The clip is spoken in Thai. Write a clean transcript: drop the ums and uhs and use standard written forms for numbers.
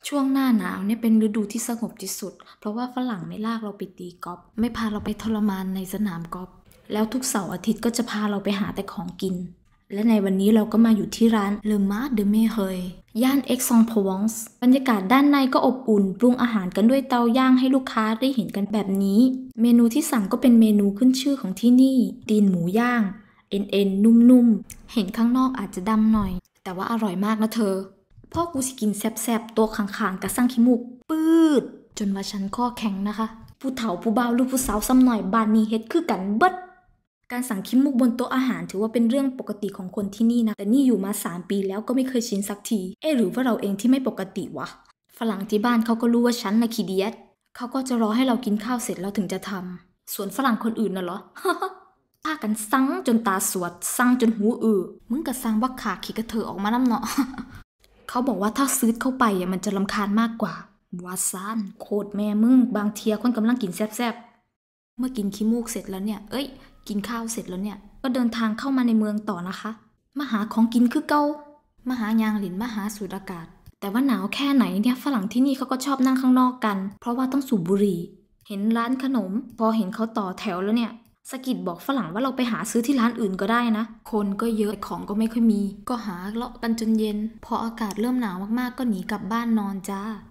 ช่วงหน้าหนาวเนี่ยเป็นฤดูที่สงบที่สุดเพราะว่าฝรั่งไม่ลากเราไปตีกอล์ฟไม่พาเราไปทรมานในสนามกอล์ฟแล้วทุกเสาร์อาทิตย์ก็จะพาเราไปหาแต่ของกินและในวันนี้เราก็มาอยู่ที่ร้าน Le Mar de Mereuil ย่าน Aix-en-Provence บรรยากาศด้านในก็อบอุ่นปรุงอาหารกันด้วยเตาย่างให้ลูกค้าได้เห็นกันแบบนี้เมนูที่สั่งก็เป็นเมนูขึ้นชื่อของที่นี่ตีนหมูย่างเอ็นนุ่มๆเห็นข้างนอกอาจจะดำหน่อยแต่ว่าอร่อยมากนะเธอพ่อกูสิกินแซ่บๆตัวข้างๆกะสั่งขี้มูกปืดจนว่าฉันข้อแข็งนะคะผู้เฒ่าผู้บ่าวหรือผู้สาวซ้ำหน่อยบ้านนี้เฮ็ดคือกันเบิดการสั่งขี้มูกบนโต๊ะอาหารถือว่าเป็นเรื่องปกติของคนที่นี่นะแต่นี่อยู่มา3 ปีแล้วก็ไม่เคยชินสักทีหรือว่าเราเองที่ไม่ปกติวะฝรั่งที่บ้านเขาก็รู้ว่าฉันน่ะขี้เดียดเขาก็จะรอให้เรากินข้าวเสร็จแล้วถึงจะทำส่วนฝรั่งคนอื่นน่ะเหรอ พากันสั่งจนตาสวดสั่งจนหูมึงก็สั่งว่าขาขี้กระเถอออกมานำเนาะ เขาบอกว่าถ้าซื้อเข้าไปมันจะรำคาญมากกว่าว่าซ่านโคตรแม่มึงบางเทียคนกำลังกินแซ่บๆเมื่อกินขี้มูกเสร็จแล้วเนี่ยกินข้าวเสร็จแล้วเนี่ยก็เดินทางเข้ามาในเมืองต่อนะคะมาหาของกินคือเก่ามาหายางหลินมาหาสูดอากาศแต่ว่าหนาวแค่ไหนเนี่ยฝรั่งที่นี่เขาก็ชอบนั่งข้างนอกกันเพราะว่าต้องสูบบุหรี่เห็นร้านขนมพอเห็นเขาต่อแถวแล้วเนี่ยสะกิดบอกฝรั่งว่าเราไปหาซื้อที่ร้านอื่นก็ได้นะคนก็เยอะของก็ไม่ค่อยมีก็หาเลาะกันจนเย็นพออากาศเริ่มหนาวมากๆก็หนีกลับบ้านนอนจ้า